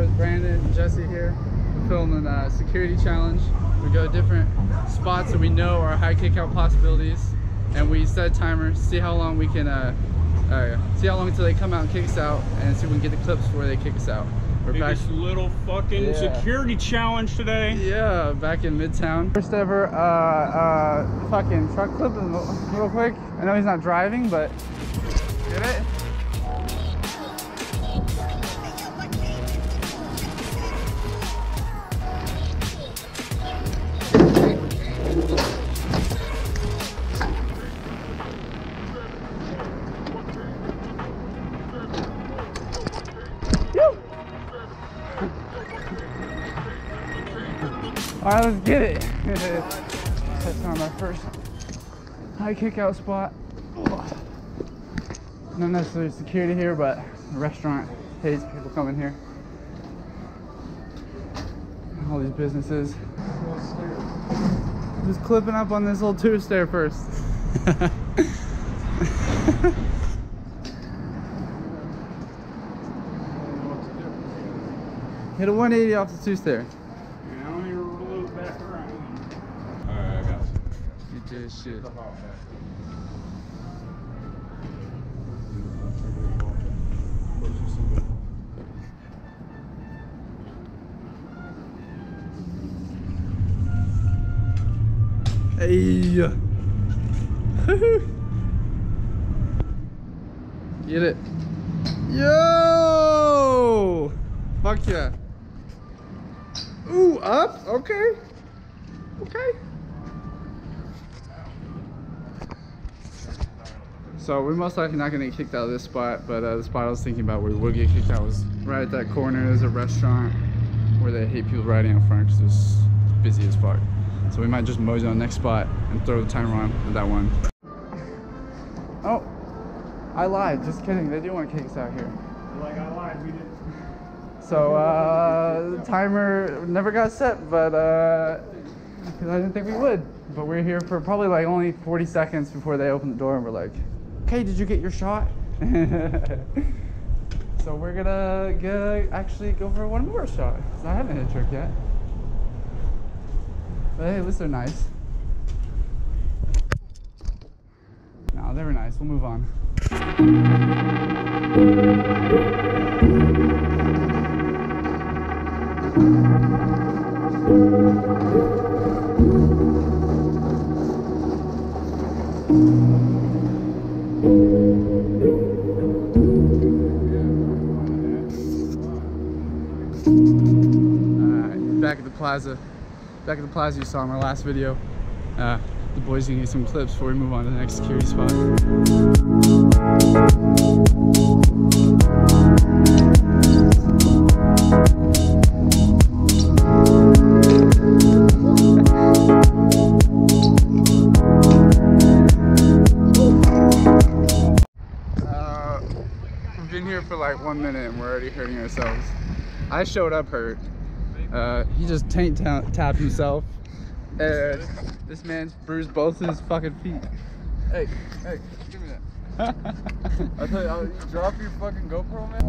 Brandon and Jesse here. We're filming a security challenge. We go different spots that we know are high kickout possibilities, and we set a timer, see how long we can, see how long until they come out and kick us out, and see if we can get the clips before they kick us out. We're back. Biggest little fucking security challenge today. Yeah, back in Midtown. First ever fucking truck clipping real quick. I know he's not driving, but get it? All right, let's get it. That's on our first high kickout spot. Not necessarily security here, but the restaurant hates people coming here. All these businesses. Just clipping up on this little two stair first. Hit a 180 off the two stair. Shit. Hey. Get it. Yo! Fuck yeah. Ooh, up? Okay. Okay. So we're most likely not going to get kicked out of this spot, but the spot I was thinking about where we would get kicked out was right at that corner. There's a restaurant where they hate people riding out front because it's busy as fuck. So we might just mosey on the next spot and throw the timer on at that one. Oh, I lied. Just kidding. They do want to kick us out here. Like I lied, we didn't. So the timer never got set, but because I didn't think we would. But we're here for probably like only 40 seconds before they open the door, and we're like, okay, did you get your shot? So we're gonna actually go for one more shot, because I haven't hit a trick yet. But hey, at least they're nice. No, they were nice. We'll move on. Back at the plaza. Back at the plaza you saw in our last video. The boys are gonna get some clips before we move on to the next security spot. We've been here for like 1 minute and we're already hurting ourselves. I showed up hurt. He just tapped himself, and this man's bruised both his fucking feet. Hey, give me that. I tell you, you drop your fucking GoPro, man.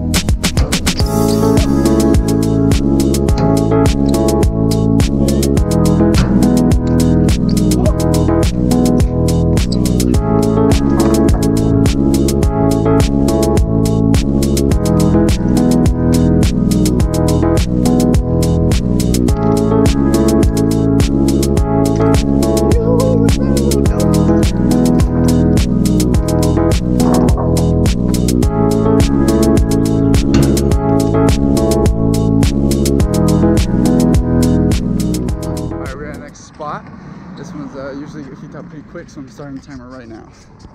This one's usually get kicked out pretty quick, so I'm starting the timer right now.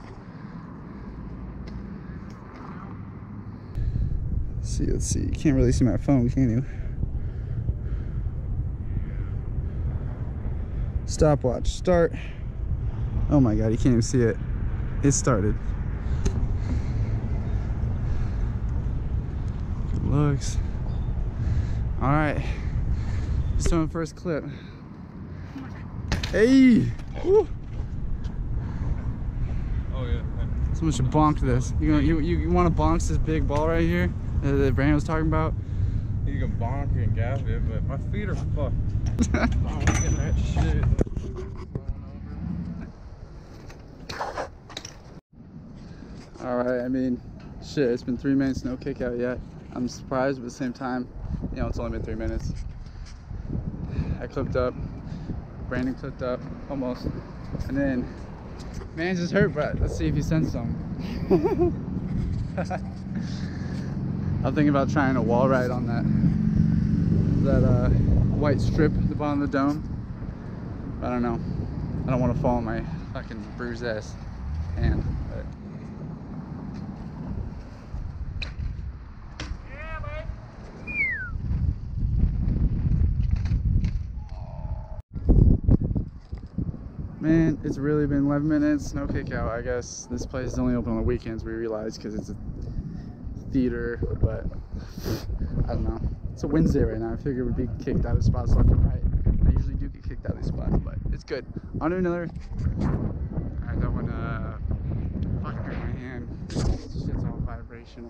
Let's see. You can't really see my phone, can you? Stopwatch, start. Oh my god, you can't even see it. It started. Good looks. Alright. Just doing the first clip. Hey! Woo. Oh yeah. Someone should bonk this. You want to bonk this big ball right here that Brandon was talking about? You can bonk and gap it, but my feet are fucked. Bonking that shit. Alright, I mean, shit, it's been 3 minutes, no kick out yet. I'm surprised, but at the same time, you know, it's only been 3 minutes. I clipped up, Brandon clipped up, almost. And then, man's just hurt, but let's see if he sends some. I'm thinking about trying a wall ride on that white strip at the bottom of the dome. I don't know. I don't want to fall on my fucking bruised ass hand. But. Yeah, bud. Man, it's really been 11 minutes, no kick out. I guess this place is only open on the weekends, we realize, because it's a theater, but I don't know. It's a Wednesday right now. I figured we'd be kicked out of spots left and right. I usually do get kicked out of these spots, but it's good. On to another. Alright, that one fucking hurt my hand. This shit's all vibrational.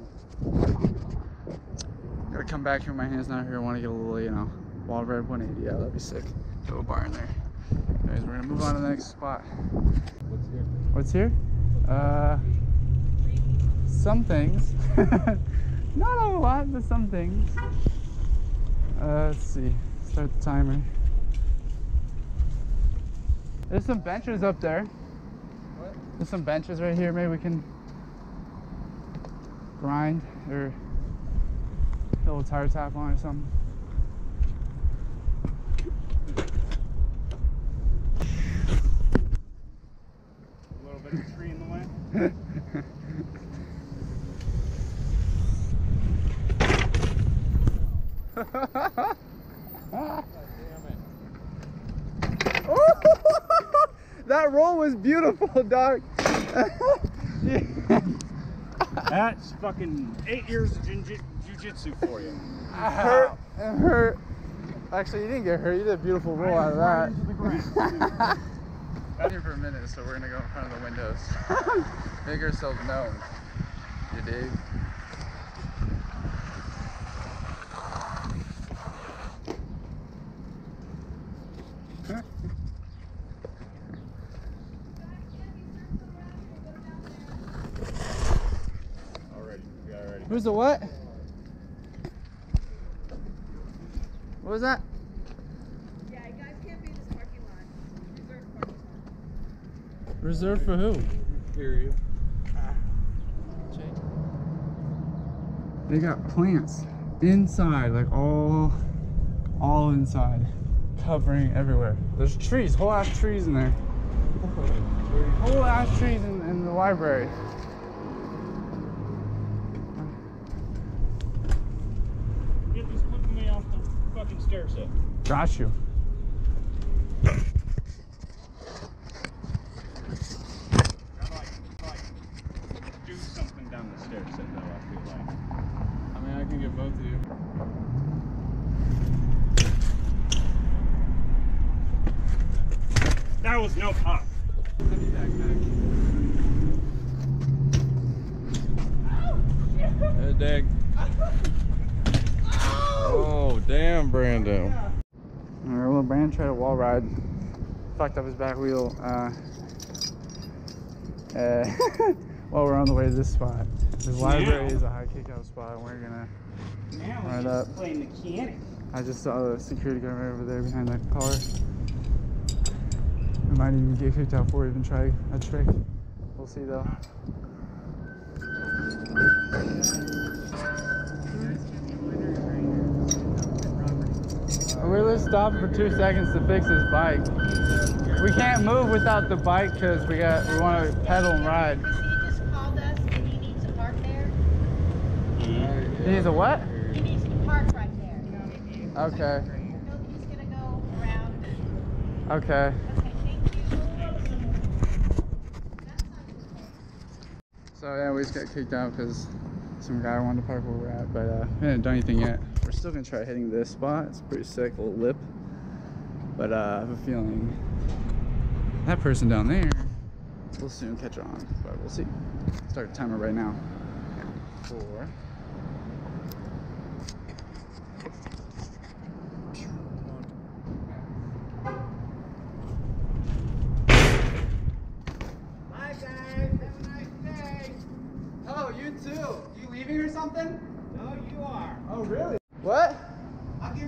Gotta come back here when my hand's not here. I want to get a little, you know, wall ride 180. Yeah, that'd be sick. Throw a bar in there. Anyways, we're gonna move on to the next spot. What's here? Some things. Not a lot, but some things. Let's see. Start the timer. There's some benches up there. What? There's some benches right here. Maybe we can grind or a little tire tap on or something. A little bit of a tree in the way. That roll was beautiful, dog. That's fucking 8 years of jiu-jitsu for you. It hurt. Actually, you didn't get hurt. You did a beautiful roll out of that. I'm here for a minute, so we're gonna go in front of the windows. Make ourselves known. You dig? Who's the what? What was that? Yeah, you guys can't be in this parking lot. Reserved Reserved parking lot. for who? Area. They got plants inside, like all inside, covering everywhere. There's trees, whole ass trees in there. Whole ass trees in the library. Get this flipping me off the fucking stair set. Got you. Do something down the stair set though, I feel like. I mean, I can get both of you. That was no pop. Hey, Dag. Oh, damn, Brando. Alright, well, Brandon tried a wall ride. Fucked up his back wheel. While we're on the way to this spot. The library is a high kick-out spot, and we're gonna Now ride he's up. playing mechanic. I just saw the security guard right over there behind that car. We might even get kicked out before we even try a trick. We'll see though. We're just stopping for 2 seconds to fix his bike. We can't move without the bike because we want to pedal and ride. He just called us and he needs to park there. He needs a what? He needs to park right there. Okay. He's gonna go around. Okay. Okay, thank you. So yeah, we just got kicked out because some guy wanted to park where we're at, but we haven't done anything yet. We're still gonna try hitting this spot. It's pretty sick, a little lip. But I have a feeling that person down there will soon catch on, but we'll see. Start the timer right now. 4,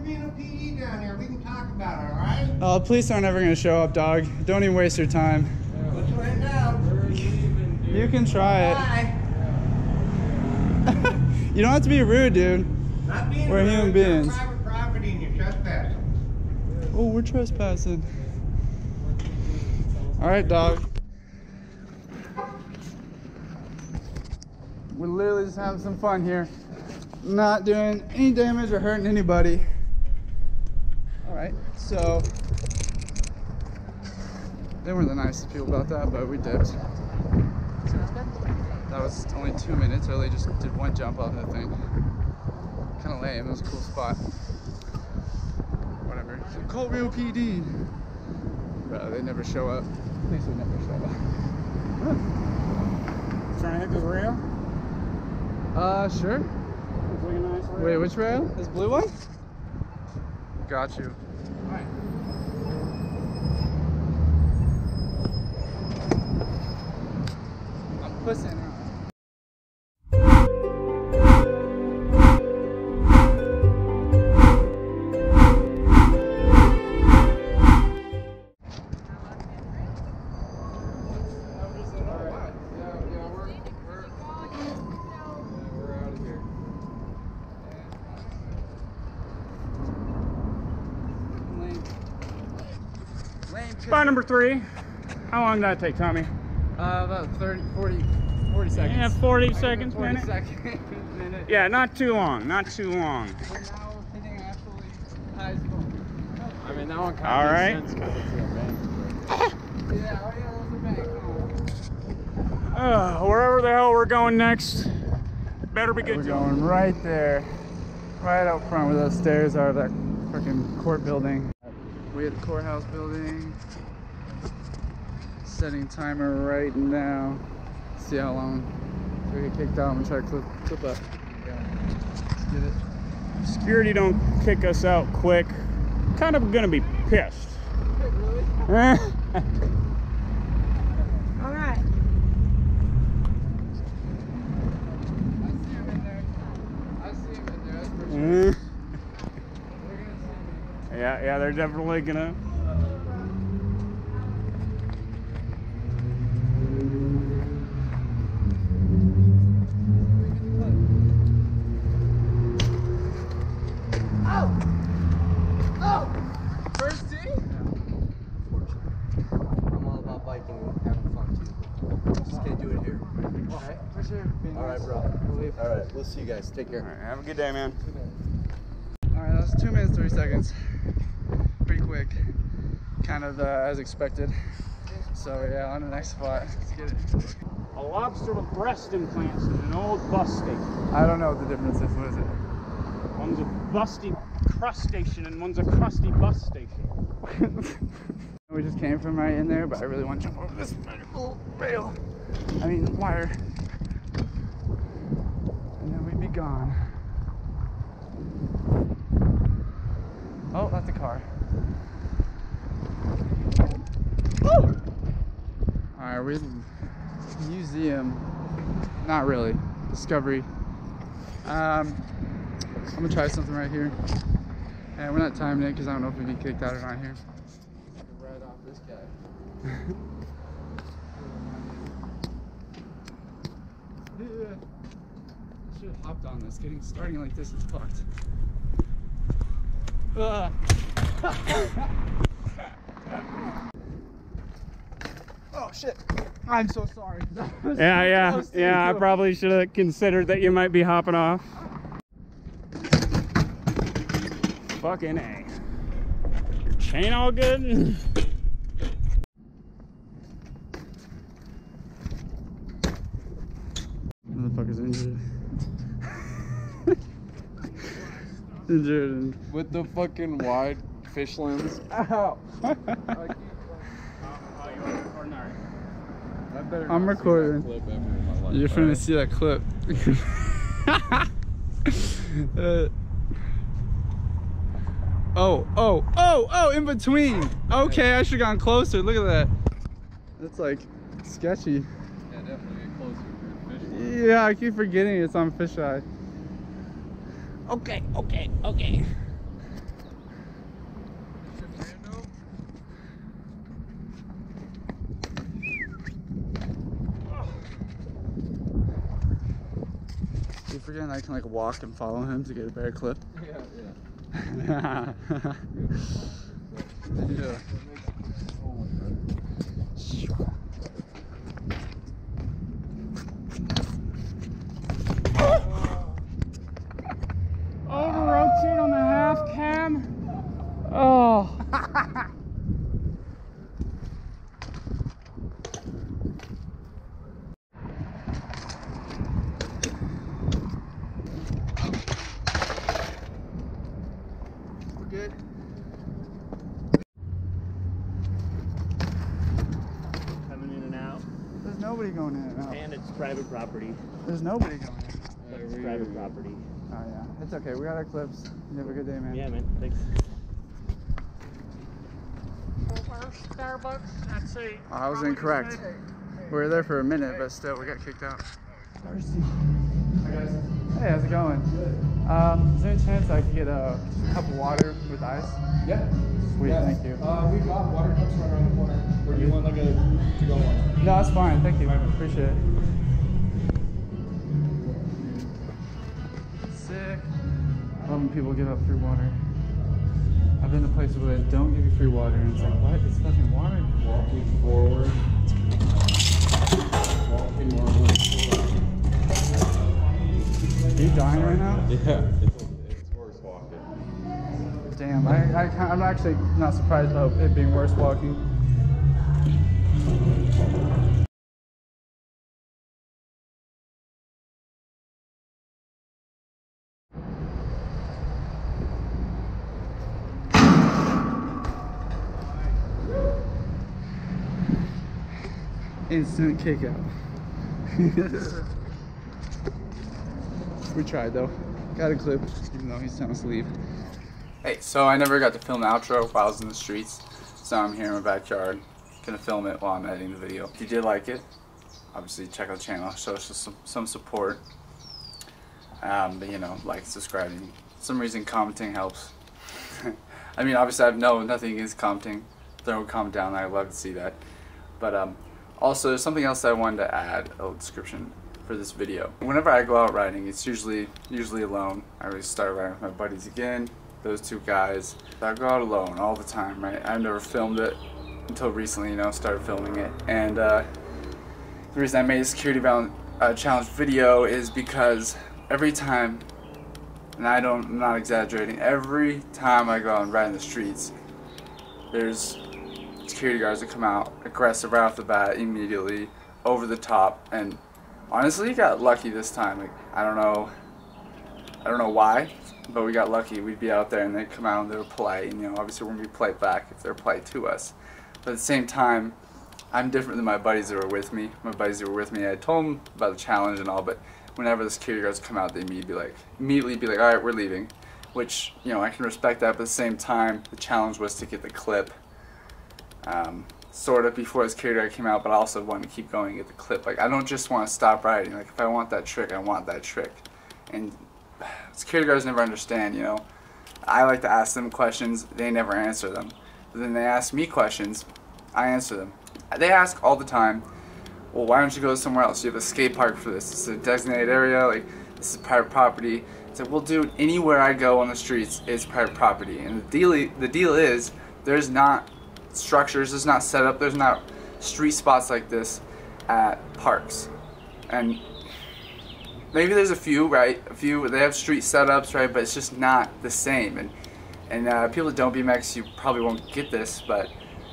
Reno PD down here. We can talk about it, all right? Oh, the police aren't ever gonna show up, dog. Don't even waste your time. Let's find out. You can try Bye. it. You don't have to be rude, dude. Not being We're rude, human you're beings. private property and you're trespassing. Oh, we're trespassing. All right, dog. We're literally just having some fun here. Not doing any damage or hurting anybody. All right, so they weren't the nicest people about that, but we dipped. That was only 2 minutes. Early just did one jump off the thing. Kind of lame. It was a cool spot. Whatever. So call Reno PD. Bro, they never show up. Police would never show up. Trying to hit this rail? Sure. Looks like a nice rail. Wait, which rail? This blue one? Got you. Alright. I'm pussing out. Spot number 3. How long did that take, Tommy? About 40 seconds. Yeah, 40 Like seconds, 40 minute. seconds, minute. Yeah, not too long, not too long. We're now hitting absolutely high school. I mean, that one kind All of right. makes sense because it's a bank. Yeah, oh yeah, those are bank. Wherever the hell we're going next, better be good. We're to going right there, right out front where those stairs are, that freaking court building. We at the courthouse building. Setting timer right now. See how long we get kicked out. I'm gonna try to clip up. Let's get it. Security don't kick us out quick. Kind of gonna be pissed. Really? All right. I see him in there. I see him in there, that's for sure. Mm. They're gonna see me. Yeah, they're definitely gonna. First tee? I'm all about biking and having fun too. Just can't do it here. Alright, for sure. All right, bro. All right, we'll see you guys. Take All care. right, have a good day, man. Alright, that was 2 minutes, 30 seconds. Pretty quick. Kind of as expected. So yeah, on the next spot. Let's get it. A lobster with breast implants in an old bus station. I don't know what the difference is. What is it? One's a busty crustacean and one's a crusty bus station. We just came from right in there, but I really want to jump over this little rail. I mean, wire. And then we'd be gone. Oh, that's a car. Woo! Alright, we're in the museum. Not really. Discovery. I'm gonna try something right here. And we're not timing it because I don't know if we'd be kicked out or not here. Right off this guy. Yeah. I should have hopped on this. Starting like this is fucked. Oh shit. I'm so sorry. Yeah. I probably should have considered that you might be hopping off. Fucking A. Your chain all good? Motherfucker's injured. Injured. With the fucking wide fish lens. Ow. I better I'm not see that recording. clip ever in my life. You're finna see that clip. Oh, in between. Okay, I should've gone closer. Look at that. That's like sketchy. Yeah, definitely get closer to the fish lens. Yeah, I keep forgetting it's on fisheye. Okay. and I can like walk and follow him to get a better clip. Yeah. Yeah. Yeah. Over rotate on the half cam. Oh. We're good. Coming in and out. There's nobody going in and out. And it's private property. There's nobody going in. It's private property. Oh yeah, it's okay. We got our clips. You have a good day, man. Yeah, man. Thanks. Starbucks. That's a. I was incorrect. We were there for a minute, but still, we got kicked out. Thirsty. Hi guys. Hey, how's it going? Good. Is there any chance I could get a cup of water with ice? Yeah. Sweet, Yeah. thank you. We got water cups right around the corner. Or do you want like a to-go one? No, that's fine. Thank you. Appreciate it. Sick. Love when people give up free water. I've been to places where they don't give you free water, and it's like, what? It's fucking water. Walking forward. Walking forward. Are you dying right now? Yeah, it's worse walking. Damn, I'm actually not surprised about it being worse walking. Instant kick out. We tried though. Got a clip, even though he's telling us to leave. Hey, so I never got to film the outro while I was in the streets. So I'm here in my backyard. Gonna film it while I'm editing the video. If you did like it, obviously check out the channel, show us some support. But you know, like, subscribing. For some reason commenting helps. I mean, obviously I have nothing against commenting. Throw a comment down, I'd love to see that. But also, there's something else that I wanted to add, a description for this video. Whenever I go out riding, it's usually alone. I always start riding with my buddies again, those two guys. I go out alone all the time, right? I've never filmed it until recently, you know, started filming it. And the reason I made a security challenge video is because every time, and I'm not exaggerating, every time I go out and ride in the streets, there's security guards that come out aggressive right off the bat, immediately, over the top. And honestly, got lucky this time. Like, I don't know why, but we got lucky. We'd be out there and they'd come out and they were polite, and you know, obviously we're gonna be polite back if they're polite to us. But at the same time, I'm different than my buddies that were with me. My buddies that were with me, I told them about the challenge and all, but whenever the security guards come out, they immediately be like, all right, we're leaving. Which, you know, I can respect that, but at the same time, the challenge was to get the clip. Sort of before the security guard came out, but I also wanted to keep going and get the clip. Like, I don't just want to stop riding. Like, if I want that trick, I want that trick. And security guards never understand, you know. I like to ask them questions, they never answer them. But then they ask me questions, I answer them. They ask all the time, well, why don't you go somewhere else? You have a skate park for this. It's a designated area, like, this is private property. It's like, well, dude, anywhere I go on the streets is private property. And the deal is, there's not structures, there's not set up, there's not street spots like this at parks. And maybe there's a few, right? A few, they have street setups, right? But it's just not the same. And people that don't BMX, you probably won't get this, but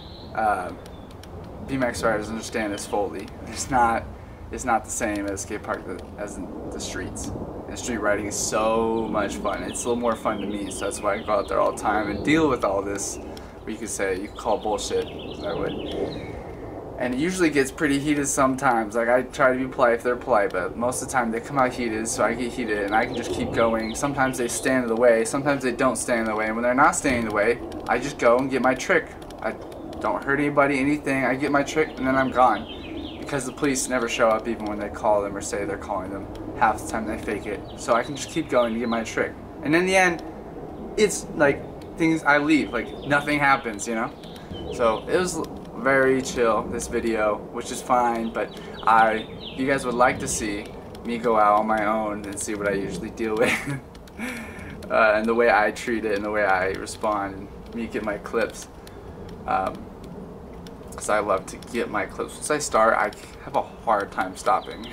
BMX riders understand this fully. It's not the same as a skate park as in the streets. And street riding is so much fun. It's a little more fun to me, so that's why I go out there all the time and deal with all this. You could call bullshit, I would. And it usually gets pretty heated sometimes. Like, I try to be polite if they're polite, but most of the time they come out heated, so I get heated and I can just keep going. Sometimes they stand in the way, sometimes they don't stand in the way, and when they're not standing in the way, I just go and get my trick. I don't hurt anybody, anything, I get my trick and then I'm gone. Because the police never show up even when they call them or say they're calling them. Half the time they fake it. So I can just keep going to get my trick. And in the end, it's like, I leave, like nothing happens, you know. So it was very chill, this video, which is fine. But if you guys would like to see me go out on my own and see what I usually deal with. And the way I treat it and the way I respond, and me get my clips. Because I love to get my clips. Once I start, I have a hard time stopping.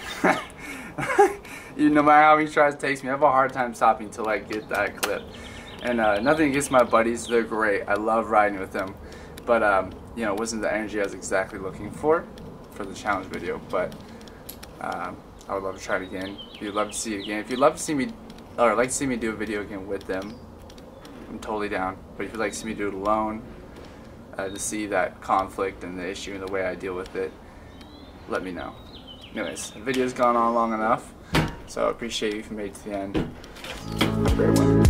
No matter how many tries it takes me, I have a hard time stopping till I get that clip. And nothing against my buddies, they're great. I love riding with them. But you know, it wasn't the energy I was exactly looking for the challenge video. But I would love to try it again. If you'd love to see it again, if you'd love to see me, or like to see me do a video again with them, I'm totally down. But if you'd like to see me do it alone, to see that conflict and the issue and the way I deal with it, let me know. Anyways, the video's gone on long enough, so I appreciate you if you made it to the end. Have a great one.